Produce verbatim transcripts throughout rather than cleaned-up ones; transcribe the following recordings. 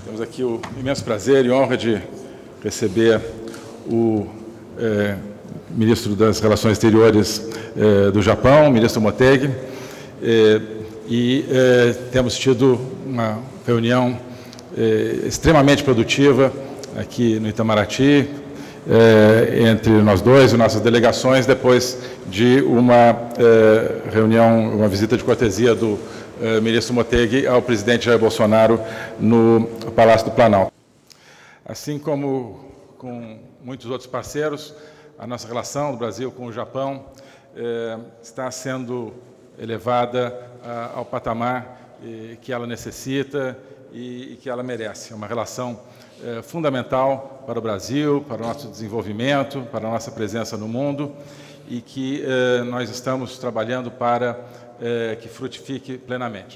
Temos aqui o imenso prazer e honra de receber o é, ministro das Relações Exteriores é, do Japão, o ministro Motegi, é, e é, temos tido uma reunião é, extremamente produtiva aqui no Itamaraty, é, entre nós dois e nossas delegações, depois de uma é, reunião, uma visita de cortesia do Uh, ministro Motegi ao presidente Jair Bolsonaro no Palácio do Planalto. Assim como com muitos outros parceiros, a nossa relação do Brasil com o Japão eh, está sendo elevada uh, ao patamar eh, que ela necessita e, e que ela merece. É uma relação eh, fundamental para o Brasil, para o nosso desenvolvimento, para a nossa presença no mundo e que eh, nós estamos trabalhando para É, que frutifique plenamente.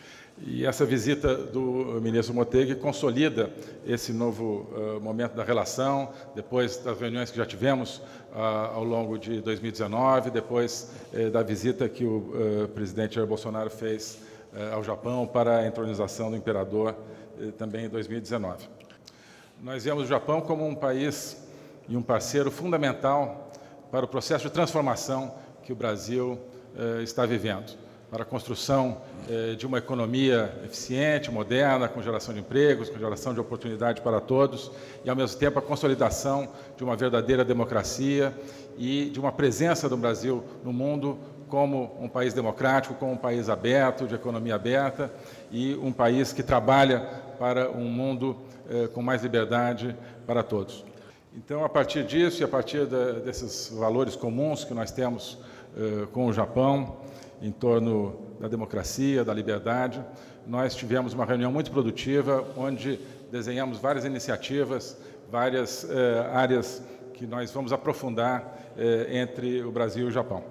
E essa visita do ministro Motegi consolida esse novo uh, momento da relação, depois das reuniões que já tivemos uh, ao longo de dois mil e dezenove, depois uh, da visita que o uh, presidente Jair Bolsonaro fez uh, ao Japão para a entronização do imperador uh, também em dois mil e dezenove. Nós vemos o Japão como um país e um parceiro fundamental para o processo de transformação que o Brasil está vivendo, para a construção de uma economia eficiente, moderna, com geração de empregos, com geração de oportunidade para todos e, ao mesmo tempo, a consolidação de uma verdadeira democracia e de uma presença do Brasil no mundo como um país democrático, como um país aberto, de economia aberta e um país que trabalha para um mundo eh, com mais liberdade para todos. Então, a partir disso e a partir da, desses valores comuns que nós temos com o Japão, em torno da democracia, da liberdade, nós tivemos uma reunião muito produtiva, onde desenhamos várias iniciativas, várias eh, áreas que nós vamos aprofundar eh, entre o Brasil e o Japão.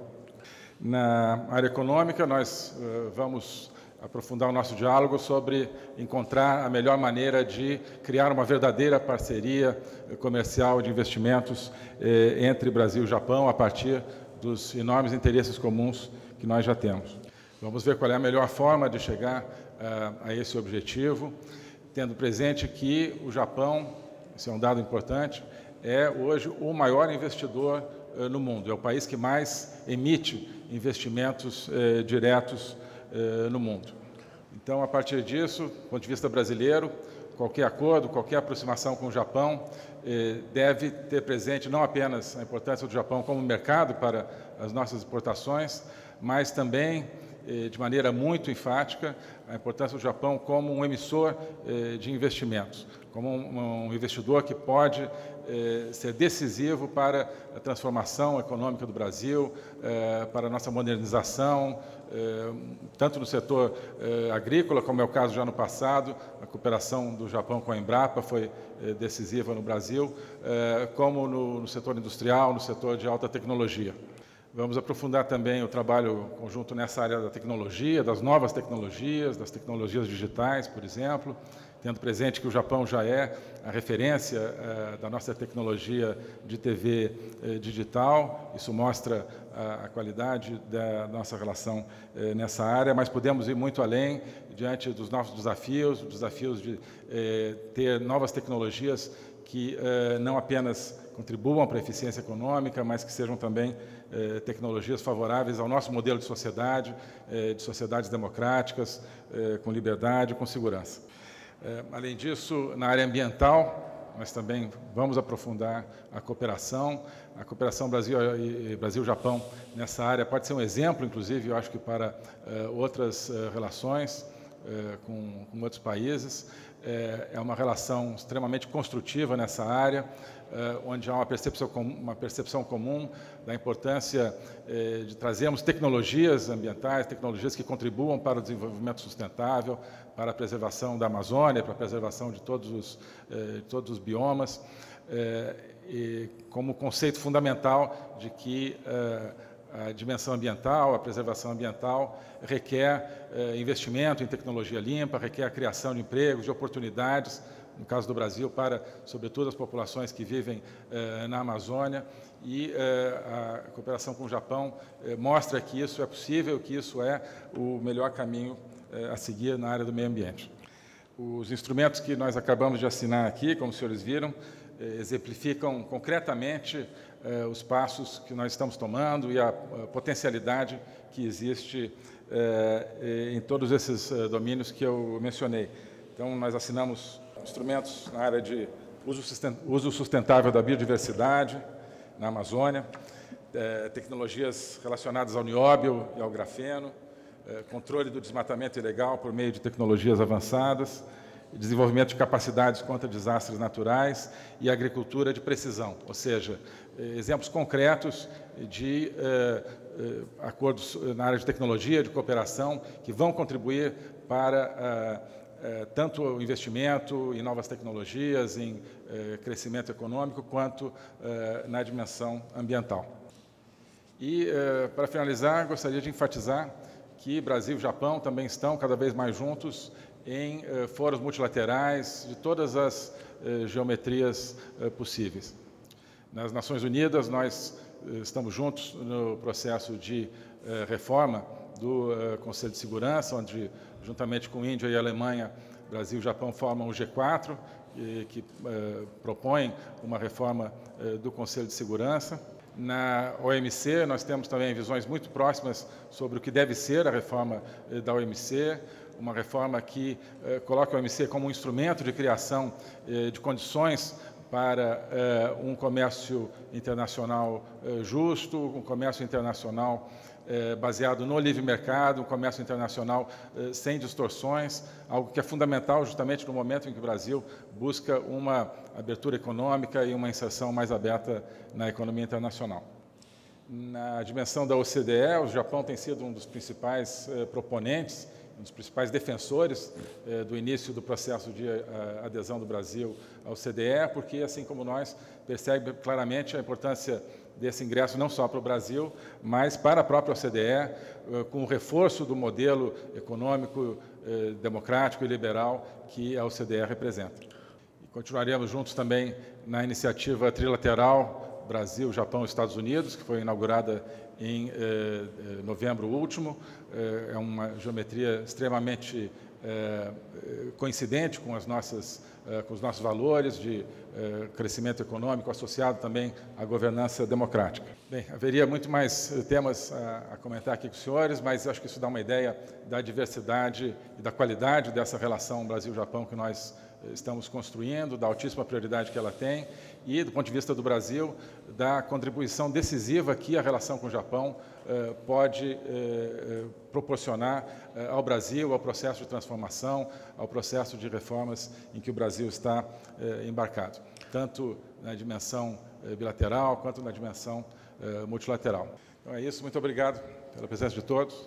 Na área econômica, nós eh, vamos aprofundar o nosso diálogo sobre encontrar a melhor maneira de criar uma verdadeira parceria comercial de investimentos eh, entre Brasil e Japão, a partir dos enormes interesses comuns que nós já temos. Vamos ver qual é a melhor forma de chegar uh, a esse objetivo, tendo presente que o Japão, esse é um dado importante, é hoje o maior investidor uh, no mundo, é o país que mais emite investimentos uh, diretos uh, no mundo. Então, a partir disso, do ponto de vista brasileiro, qualquer acordo, qualquer aproximação com o Japão eh, deve ter presente não apenas a importância do Japão como mercado para as nossas exportações, mas também, eh, de maneira muito enfática, a importância do Japão como um emissor eh, de investimentos, como um, um investidor que pode eh, ser decisivo para a transformação econômica do Brasil, eh, para a nossa modernização, eh, tanto no setor eh, agrícola, como é o caso já no passado, a cooperação do Japão com a Embrapa foi eh, decisiva no Brasil, eh, como no, no setor industrial, no setor de alta tecnologia. Vamos aprofundar também o trabalho conjunto nessa área da tecnologia, das novas tecnologias, das tecnologias digitais, por exemplo, tendo presente que o Japão já é a referência eh, da nossa tecnologia de T V eh, digital. Isso mostra a, a qualidade da nossa relação eh, nessa área, mas podemos ir muito além diante dos nossos desafios, os desafios de eh, ter novas tecnologias que eh, não apenas contribuam para a eficiência econômica, mas que sejam também eh, tecnologias favoráveis ao nosso modelo de sociedade, eh, de sociedades democráticas, eh, com liberdade e com segurança. Eh, além disso, na área ambiental, nós também vamos aprofundar a cooperação. A cooperação Brasil e Brasil-Japão nessa área pode ser um exemplo, inclusive, eu acho que para eh, outras eh, relações eh, com, com outros países. É uma relação extremamente construtiva nessa área, onde há uma percepção comum, uma percepção comum da importância de trazermos tecnologias ambientais, tecnologias que contribuam para o desenvolvimento sustentável, para a preservação da Amazônia, para a preservação de todos os, de todos os biomas, e como conceito fundamental de que a dimensão ambiental, a preservação ambiental, requer eh, investimento em tecnologia limpa, requer a criação de empregos, de oportunidades, no caso do Brasil, para, sobretudo, as populações que vivem eh, na Amazônia. E eh, a cooperação com o Japão eh, mostra que isso é possível, que isso é o melhor caminho eh, a seguir na área do meio ambiente. Os instrumentos que nós acabamos de assinar aqui, como os senhores viram, exemplificam concretamente eh, os passos que nós estamos tomando e a, a potencialidade que existe eh, em todos esses eh, domínios que eu mencionei. Então, nós assinamos instrumentos na área de uso sustentável da biodiversidade na Amazônia, eh, tecnologias relacionadas ao nióbio e ao grafeno, eh, controle do desmatamento ilegal por meio de tecnologias avançadas, desenvolvimento de capacidades contra desastres naturais e agricultura de precisão, ou seja, exemplos concretos de eh, eh, acordos na área de tecnologia, de cooperação, que vão contribuir para eh, eh, tanto o investimento em novas tecnologias, em eh, crescimento econômico, quanto eh, na dimensão ambiental. E, eh, para finalizar, gostaria de enfatizar que Brasil e Japão também estão cada vez mais juntos em eh, fóruns multilaterais de todas as eh, geometrias eh, possíveis. Nas Nações Unidas, nós eh, estamos juntos no processo de eh, reforma do eh, Conselho de Segurança, onde, juntamente com Índia e Alemanha, Brasil e Japão formam o G quatro, e, que eh, propõe uma reforma eh, do Conselho de Segurança. Na O M C, nós temos também visões muito próximas sobre o que deve ser a reforma eh, da O M C, uma reforma que eh, coloca a O M C como um instrumento de criação eh, de condições para eh, um comércio internacional eh, justo, um comércio internacional eh, baseado no livre mercado, um comércio internacional eh, sem distorções, algo que é fundamental justamente no momento em que o Brasil busca uma abertura econômica e uma inserção mais aberta na economia internacional. Na dimensão da O C D E, o Japão tem sido um dos principais eh, proponentes, um dos principais defensores eh, do início do processo de eh, adesão do Brasil ao O C D E, porque, assim como nós, percebe claramente a importância desse ingresso não só para o Brasil, mas para a própria O C D E, eh, com o reforço do modelo econômico, eh, democrático e liberal que a O C D E representa. E continuaremos juntos também na iniciativa trilateral Brasil, Japão e Estados Unidos, que foi inaugurada em eh, novembro último. Eh, é uma geometria extremamente eh, coincidente com, as nossas, eh, com os nossos valores de eh, crescimento econômico, associado também à governança democrática. Bem, haveria muito mais temas a, a comentar aqui com os senhores, mas acho que isso dá uma ideia da diversidade e da qualidade dessa relação Brasil-Japão que nós estamos construindo, da altíssima prioridade que ela tem e, do ponto de vista do Brasil, da contribuição decisiva que a relação com o Japão eh, pode eh, proporcionar eh, ao Brasil, ao processo de transformação, ao processo de reformas em que o Brasil está eh, embarcado, tanto na dimensão eh, bilateral quanto na dimensão eh, multilateral. Então é isso, muito obrigado pela presença de todos.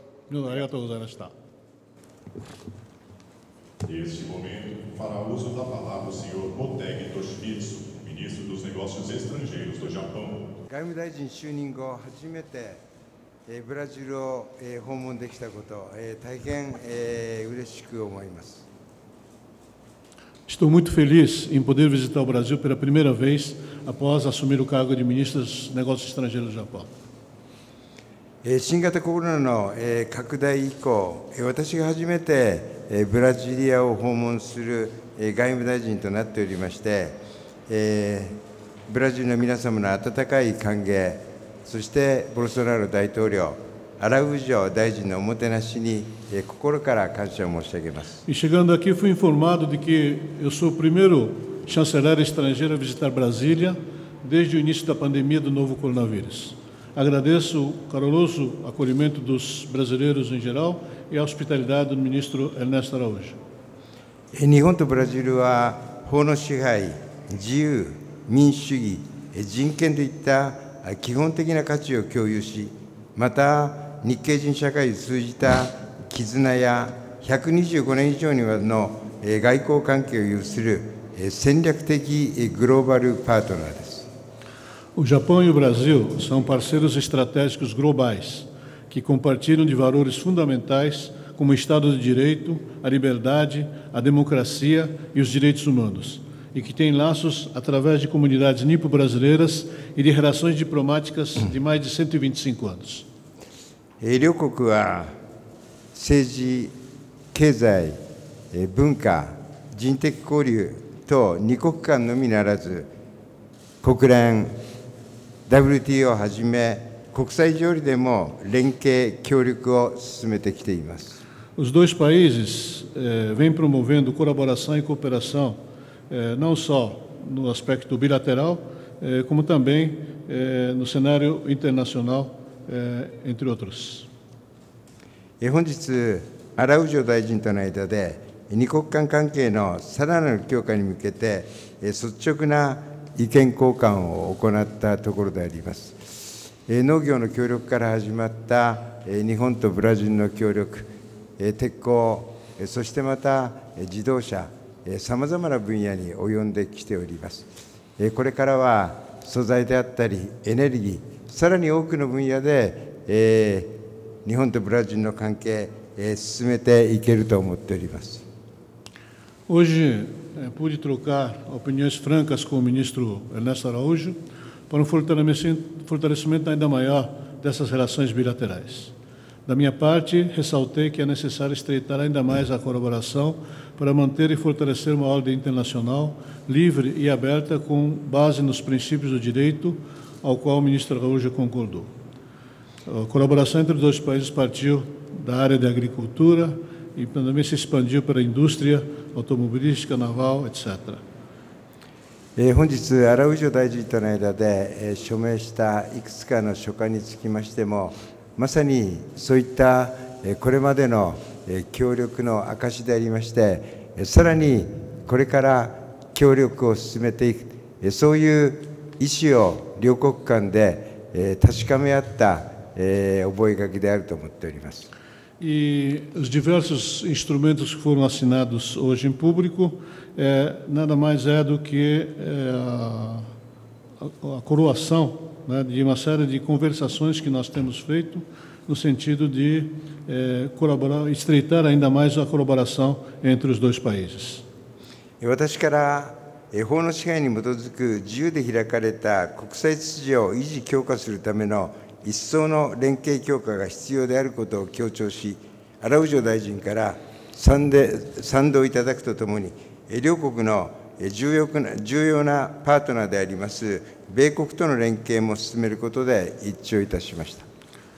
Neste momento, fará uso da palavra o senhor Motegi Toshimitsu, ministro dos Negócios Estrangeiros do Japão. 外務大臣就任後初めて、えー、ブラジルを、えー、訪問できたこと、えー、大変、えー、嬉しく思います。 Estou muito feliz em poder visitar o Brasil pela primeira vez após assumir o cargo de ministro dos Negócios Estrangeiros do Japão. えー、新型コロナの、えー、拡大以降、えー、私が初めて、えー、ブラジリアを訪問する、えー、外務大臣となっておりまして、えー、ブラジルの皆様の温かい歓迎、そしてボルソナロ大統領、アラウジョ大臣のおもてなしに、えー、心から感謝を申し上げます。 E chegando aqui fui informado de que eu sou o primeiro chanceler estrangeiro a visitar Brasília desde o início da pandemia do novo coronavírus. Agradeço o caloroso acolhimento dos brasileiros em geral e a hospitalidade do ministro Ernesto Araújo. 日本とブラジルは法の支配、自由、民主主義、人権といった基本的な価値を共有し、また日系人社会を通じた絆やひゃくにじゅうごねん以上にわたるの外交関係を有する戦略的グローバルパートナーです。 O Japão e o Brasil são parceiros estratégicos globais que compartilham de valores fundamentais como o Estado de Direito, a liberdade, a democracia e os direitos humanos, e que têm laços através de comunidades nipo-brasileiras e de relações diplomáticas de mais de cento e vinte e cinco anos. 両国は政治、経済、文化、 人的交流と二国間のみならず、国連、ダブリューティーオー をはじめ、国際条理でも連携、協力を進めてきています。 Os dois países eh, vêm promovendo colaboração e cooperação, eh, não só no aspecto bilateral, eh, como também eh, no cenário internacional, eh, entre outros. 本日、アラウジョ大臣との間で、二国間関係のさらなる強化に向けて、率直な意見交換を行ったところであります。農業の協力から始まった日本とブラジルの協力、鉄鋼、そしてまた自動車、さまざまな分野に及んできております。これからは素材であったり、エネルギー、さらに多くの分野で、日本とブラジルの関係、進めていけると思っております。 Hoje eh, pude trocar opiniões francas com o ministro Ernesto Araújo para um fortalecimento, fortalecimento ainda maior dessas relações bilaterais. Da minha parte, ressaltei que é necessário estreitar ainda mais a colaboração para manter e fortalecer uma ordem internacional livre e aberta com base nos princípios do direito, ao qual o ministro Araújo concordou. A colaboração entre os dois países partiu da área de agricultura e também se expandiu para a indústria automobilística, naval, etcétera. 本日、アラウジョ大臣との間で署名したいくつかの書簡につきましても、まさにそういったこれまでの協力の証でありまして、さらにこれから協力を進めていく、そういう意思を両国間で確かめ合った覚書であると思っております。 E os diversos instrumentos que foram assinados hoje em público é, nada mais é do que é, a, a, a coroação, né, de uma série de conversações que nós temos feito no sentido de é, colaborar, estreitar ainda mais a colaboração entre os dois países. 私から法の支配に基づく自由で開かれた国際秩序を維持強化するための一層の連携強化が必要であることを強調し、アラウジョ大臣から賛同いただくとともに、両国の重要な重要なパートナーであります米国との連携も進めることで一致をいたしました。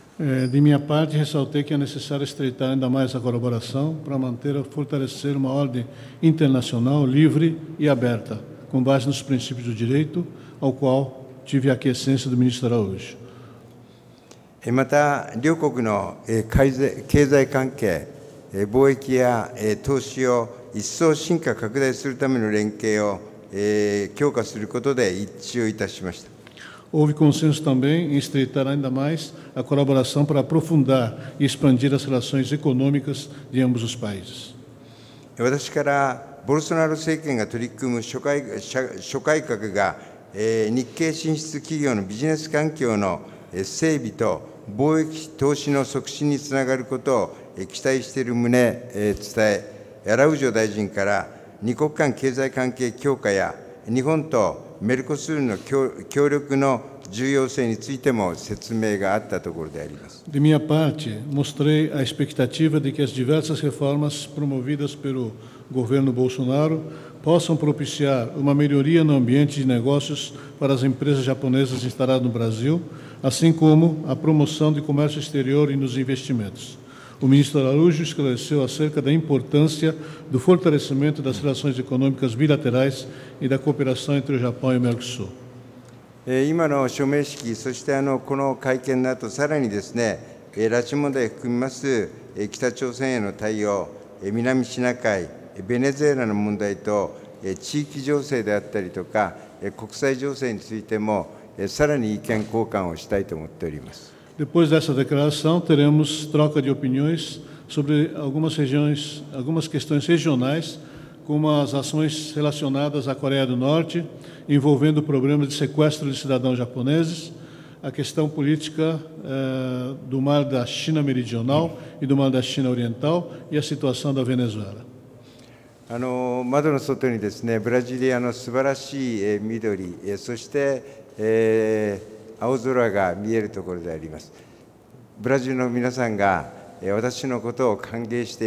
De minha parte, ressaltei que é necessário estreitar ainda mais a colaboração para manter e fortalecer uma ordem internacional livre e aberta, com base nos princípios do direito, ao qual tive a aquiescência do ministro Araújo. また、両国の経済関係、貿易や投資を一層進化拡大するための連携を強化することで一致をいたしました。 Houve consenso também em estreitar ainda mais a colaboração para aprofundar e expandir as relações econômicas de ambos os países. 私からボルソナロ政権が取り組む諸改諸改革が日系進出企業のビジネス環境の整備と貿易投資の促進につながることを期待している旨伝え、アラウジョ大臣から二国間経済関係強化や日本とメルコスールの協力の重要性についても説明があったところであります。 De minha parte, mostrei a expectativa de que as diversas reformas promovidas pelo governo Bolsonaro possam propiciar uma melhoria no ambiente de negócios para as empresas japonesas instaladas no Brasil, assim como a promoção de comércio exterior e nos investimentos. O ministro Araújo esclareceu acerca da importância do fortalecimento das relações econômicas bilaterais e da cooperação entre o Japão e o Mercosul. 今の署名式、そしてあのこの会見の後、さらにですね、拉致問題を含みます北朝鮮への対応、南シナ海、ベネズエラの問題と地域情勢であったりとか、国際情勢についてもさらに意見交換をしたいと思っております。 Depois dessa declaração, teremos troca de opiniões sobre algumas regiões, algumas questões regionais, como as ações relacionadas à Coreia do Norte, envolvendo problemas de sequestro de cidadãos japoneses, a questão política eh, do Mar da China Meridional e do Mar da China Oriental e a situação da Venezuela. あの窓の外にですね、ブラジリアの素晴らしい緑、そして、えー青空が見えるところであります。ブラジルの皆さんが私のことを歓迎している、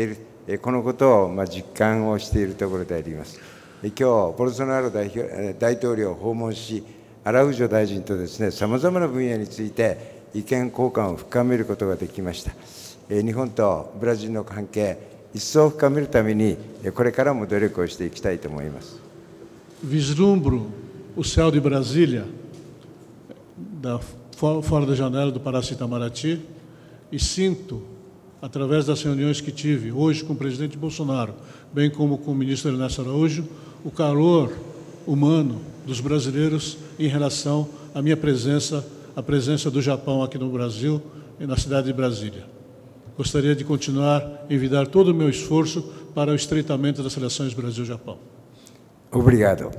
えこのことをまあ実感をしているところであります。え今日、ボルソナロ大表大統領を訪問し、アラウジョ大臣とですね、さまざまな分野について意見交換を深めることができました。え日本とブラジルの関係、一層深めるために、これからも努力をしていきたいと思います。 Vislumbro o céu de Brasília, da, fora da janela do Palácio Itamaraty, e sinto, através das reuniões que tive hoje com o presidente Bolsonaro, bem como com o ministro Ernesto Araújo, o calor humano dos brasileiros em relação à minha presença, à presença do Japão aqui no Brasil e na cidade de Brasília. Gostaria de continuar a envidar todo o meu esforço para o estreitamento das relações Brasil-Japão. Obrigado.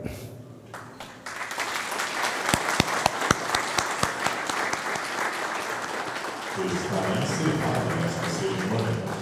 Está encerrada esta cerimônia.